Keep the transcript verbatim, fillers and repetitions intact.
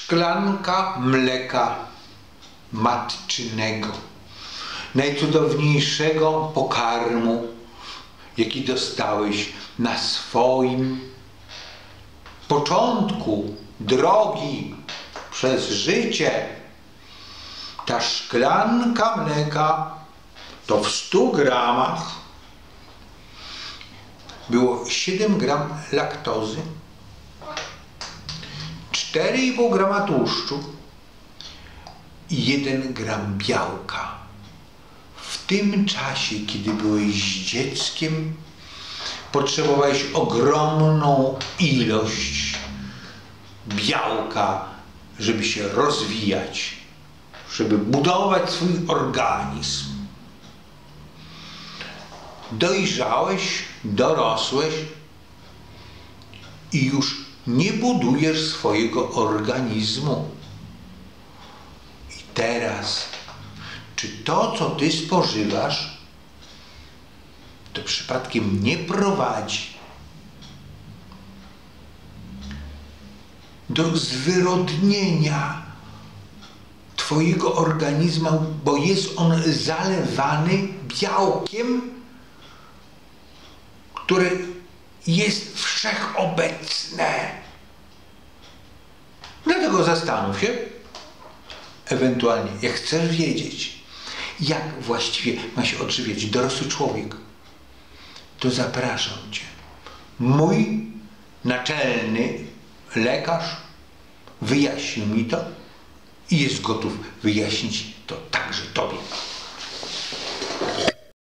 szklanka mleka matczynego, najcudowniejszego pokarmu, jaki dostałeś na swoim początku drogi przez życie. Ta szklanka mleka to w stu gramach było siedem gram laktozy, cztery i pół grama tłuszczu i jeden gram białka. W tym czasie, kiedy byłeś dzieckiem, potrzebowałeś ogromną ilość białka, żeby się rozwijać, żeby budować swój organizm. Dojrzałeś, dorosłeś i już nie budujesz swojego organizmu. I teraz, czy to, co ty spożywasz, to przypadkiem nie prowadzi do zwyrodnienia twojego organizmu, bo jest on zalewany białkiem, które jest wszechobecne. Dlatego zastanów się, ewentualnie, jak chcesz wiedzieć, jak właściwie ma się odżywiać dorosły człowiek, to zapraszam cię. Mój naczelny lekarz wyjaśnił mi to i jest gotów wyjaśnić to także tobie.